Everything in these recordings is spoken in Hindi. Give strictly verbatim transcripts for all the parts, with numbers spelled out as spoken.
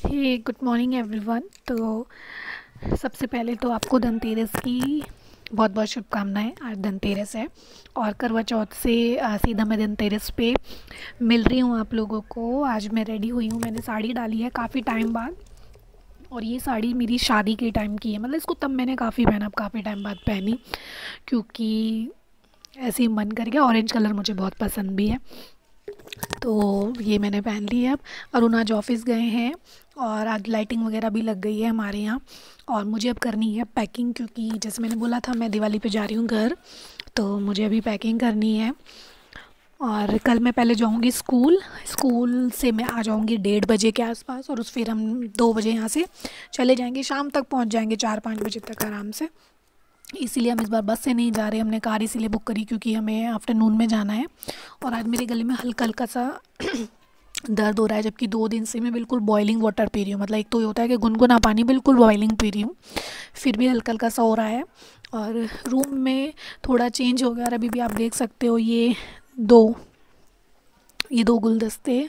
हे गुड मॉर्निंग एवरीवन। तो सबसे पहले तो आपको धनतेरस की बहुत बहुत शुभकामनाएं। आज धनतेरस है और करवा चौथ से आ, सीधा मैं धनतेरस पे मिल रही हूँ आप लोगों को। आज मैं रेडी हुई हूँ, मैंने साड़ी डाली है काफ़ी टाइम बाद। और ये साड़ी मेरी शादी के टाइम की है, मतलब इसको तब मैंने काफ़ी पहना, अब काफ़ी टाइम बाद पहनी क्योंकि ऐसे ही मन कर गया। ऑरेंज कलर मुझे बहुत पसंद भी है, तो ये मैंने पहन ली है। अब अरुण आज ऑफिस गए हैं और आज लाइटिंग वगैरह भी लग गई है हमारे यहाँ। और मुझे अब करनी है पैकिंग, क्योंकि जैसे मैंने बोला था मैं दिवाली पे जा रही हूँ घर, तो मुझे अभी पैकिंग करनी है। और कल मैं पहले जाऊँगी स्कूल स्कूल से मैं आ जाऊँगी डेढ़ बजे के आसपास, और उस फिर हम दो बजे यहाँ से चले जाएंगे, शाम तक पहुँच जाएंगे चार पाँच बजे तक आराम से। इसीलिए हम इस बार बस से नहीं जा रहे, हमने कार इसीलिए बुक करी क्योंकि हमें आफ्टरनून में जाना है। और आज मेरे गले में हल्का हल्का सा दर्द हो रहा है, जबकि दो दिन से मैं बिल्कुल बॉइलिंग वाटर पी रही हूँ। मतलब एक तो ये होता है कि गुनगुना पानी बिल्कुल बॉइलिंग पी रही हूँ, फिर भी हल्का हल्का सा हो रहा है। और रूम में थोड़ा चेंज हो गया और अभी भी आप देख सकते हो ये दो ये दो गुलदस्ते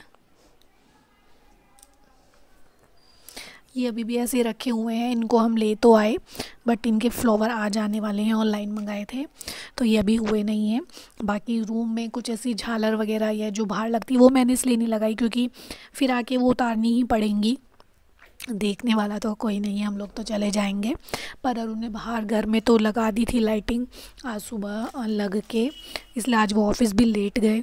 ये अभी भी ऐसे रखे हुए हैं। इनको हम ले तो आए बट इनके फ्लावर आ जाने वाले हैं, ऑनलाइन मंगाए थे तो ये अभी हुए नहीं हैं। बाकी रूम में कुछ ऐसी झालर वगैरह या जो बाहर लगती है वो मैंने इसलिए नहीं लगाई क्योंकि फिर आके वो उतारनी ही पड़ेंगी। देखने वाला तो कोई नहीं है, हम लोग तो चले जाएंगे। पर अरुण ने बाहर घर में तो लगा दी थी लाइटिंग आज सुबह लग के, इसलिए आज वो ऑफिस भी लेट गए।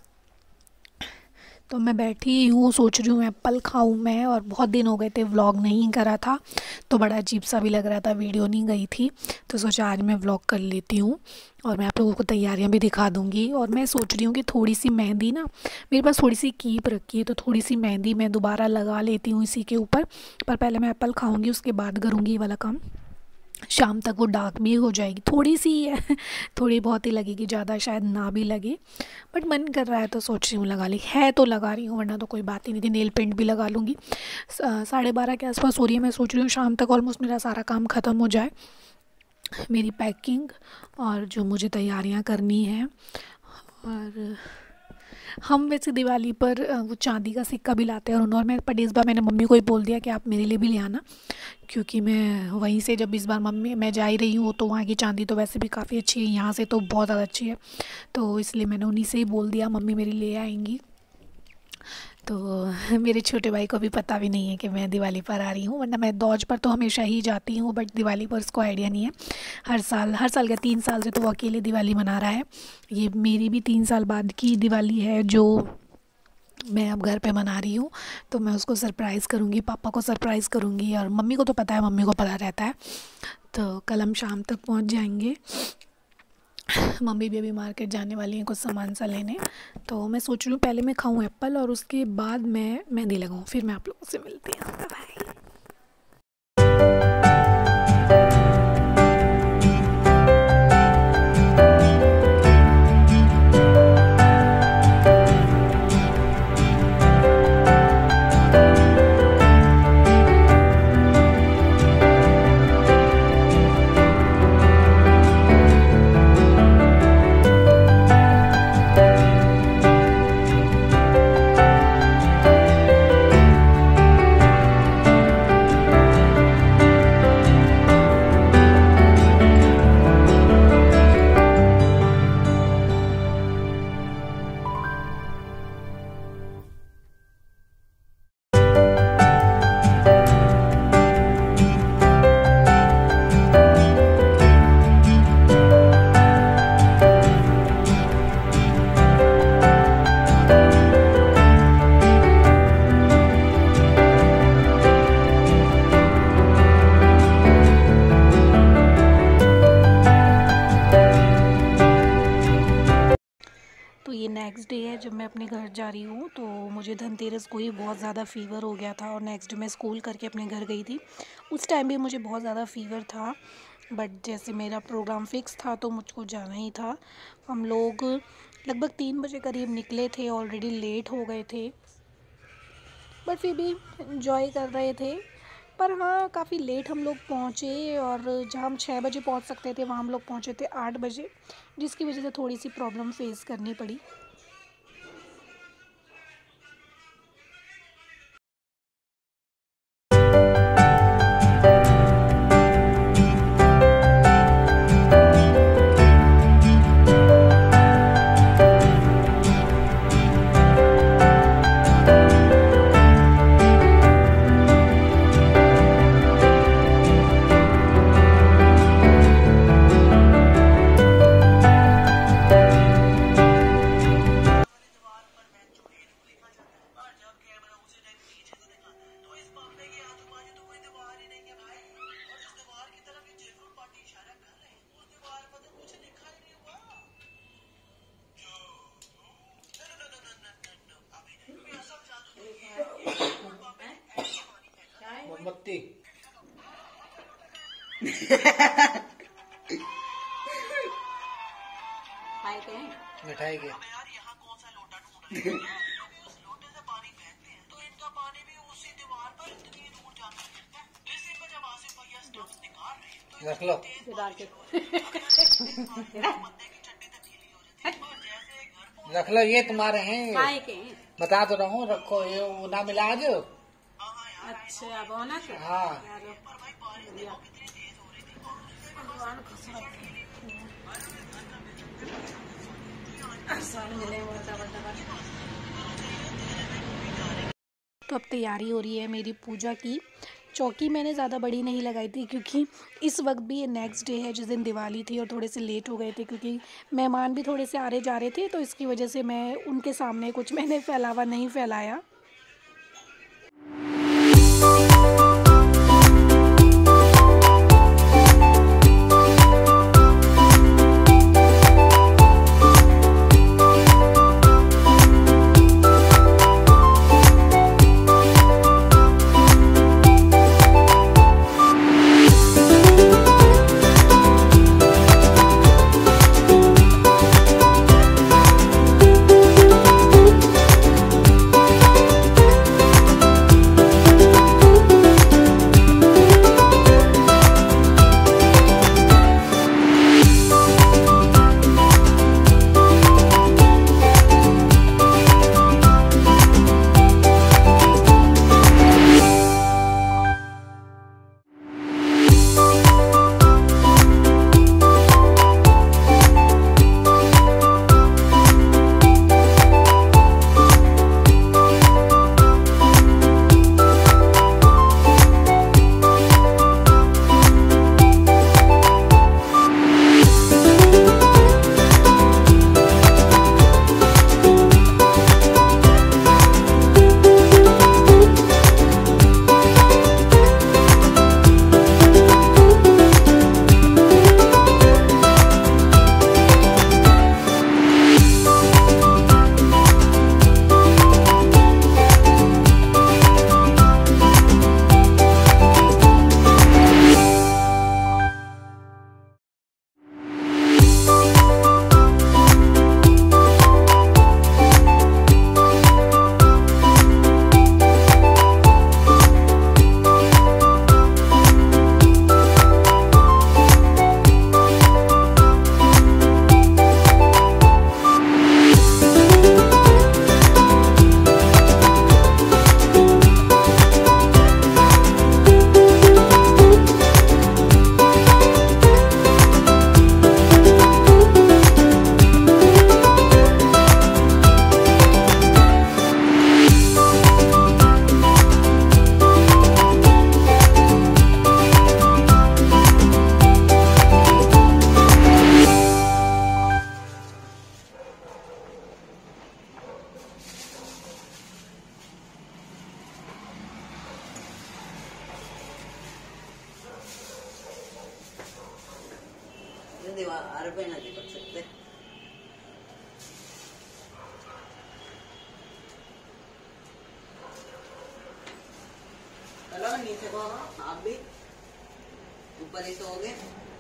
तो मैं बैठी हूँ सोच रही हूँ एप्पल खाऊँ मैं, और बहुत दिन हो गए थे व्लॉग नहीं करा था तो बड़ा अजीब सा भी लग रहा था, वीडियो नहीं गई थी, तो सोचा आज मैं व्लॉग कर लेती हूँ और मैं आप लोगों को तैयारियाँ भी दिखा दूँगी। और मैं सोच रही हूँ कि थोड़ी सी मेहंदी ना, मेरे पास थोड़ी सी कीप रखी है, तो थोड़ी सी मेहंदी मैं दोबारा लगा लेती हूँ इसी के ऊपर। पर पहले मैं एप्पल खाऊँगी, उसके बाद करूँगी ये वाला काम। शाम तक वो डार्क भी हो जाएगी, थोड़ी सी है थोड़ी बहुत ही लगेगी, ज़्यादा शायद ना भी लगे, बट मन कर रहा है तो सोच रही हूँ लगा ली है तो लगा रही हूँ, वरना तो कोई बात ही नहीं थी। नेल पेंट भी लगा लूँगी। साढ़े बारह के आसपास हो रही है, मैं सोच रही हूँ शाम तक ऑलमोस्ट मेरा सारा काम ख़त्म हो जाए, मेरी पैकिंग और जो मुझे तैयारियाँ करनी है। और हम वैसे दिवाली पर अ, वो चांदी का सिक्का भी लाते हैं, और मैं पर इस बार मैंने मम्मी को ही बोल दिया कि आप मेरे लिए भी ले आना, क्योंकि मैं वहीं से जब इस बार मम्मी मैं जा ही रही हूँ तो वहाँ की चांदी तो वैसे भी काफ़ी अच्छी है, यहाँ से तो बहुत ज़्यादा अच्छी है, तो इसलिए मैंने उन्हीं से ही बोल दिया मम्मी मेरी ले आएंगी। तो मेरे छोटे भाई को भी पता भी नहीं है कि मैं दिवाली पर आ रही हूँ, वरना मैं दौज पर तो हमेशा ही जाती हूँ, बट दिवाली पर उसको आइडिया नहीं है। हर साल हर साल क्या तीन साल से तो वो अकेले दिवाली मना रहा है। ये मेरी भी तीन साल बाद की दिवाली है जो मैं अब घर पे मना रही हूँ, तो मैं उसको सरप्राइज़ करूँगी, पापा को सरप्राइज़ करूँगी, और मम्मी को तो पता है, मम्मी को पता रहता है। तो कल हम शाम तक पहुँच जाएंगे। मम्मी भी अभी मार्केट जाने वाली हैं कुछ सामान सा लेने, तो मैं सोच रही हूँ पहले मैं खाऊँ एप्पल और उसके बाद मैं मेहंदी लगाऊँ, फिर मैं आप लोगों से मिलती हूँ। बाय। तो ये नेक्स्ट डे है जब मैं अपने घर जा रही हूँ, तो मुझे धनतेरस को ही बहुत ज़्यादा फ़ीवर हो गया था और नेक्स्ट डे मैं स्कूल करके अपने घर गई थी। उस टाइम भी मुझे बहुत ज़्यादा फ़ीवर था, बट जैसे मेरा प्रोग्राम फ़िक्स था तो मुझको जाना ही था। हम लोग लगभग तीन बजे करीब निकले थे, ऑलरेडी लेट हो गए थे, बट फिर भी इन्जॉय कर रहे थे। पर हाँ, काफ़ी लेट हम लोग पहुँचे, और जहाँ हम छः बजे पहुँच सकते थे वहाँ हम लोग पहुँचे थे आठ बजे, जिसकी वजह से थोड़ी सी प्रॉब्लम फेस करनी पड़ी। मोमबत्ती। मिठाई के रख लो। रख लो, ये तुम्हारे हैं। बता तो रहा हूँ, रखो। ये ना मिला आज। अच्छा बोनस। हाँ तो अब तैयारी हो रही है मेरी पूजा की। चौकी मैंने ज़्यादा बड़ी नहीं लगाई थी क्योंकि इस वक्त भी ये नेक्स्ट डे है जिस दिन दिवाली थी, और थोड़े से लेट हो गए थे क्योंकि मेहमान भी थोड़े से आ रहे जा रहे थे, तो इसकी वजह से मैं उनके सामने कुछ मैंने फैलावा नहीं फैलाया। दीवार पे नहीं कर सकते। चलो नीचे को आप भी ऊपर ही सोओगे।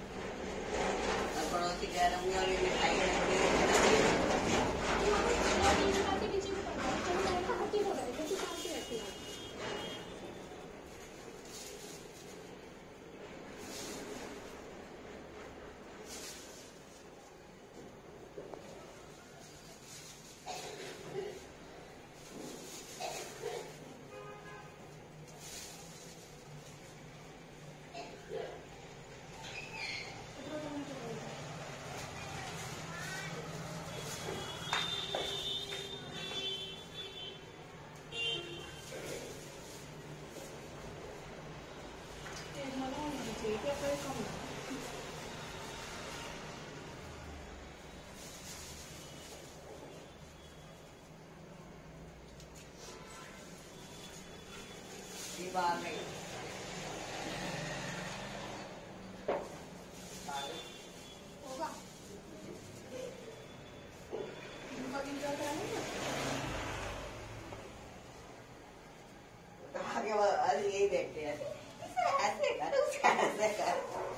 पड़ोसी कह रहे होंगे और ये मिठाई बाहर नहीं होगा। आगे बस यही देखते हैं, इसे ऐसे कर, उसे ऐसे कर।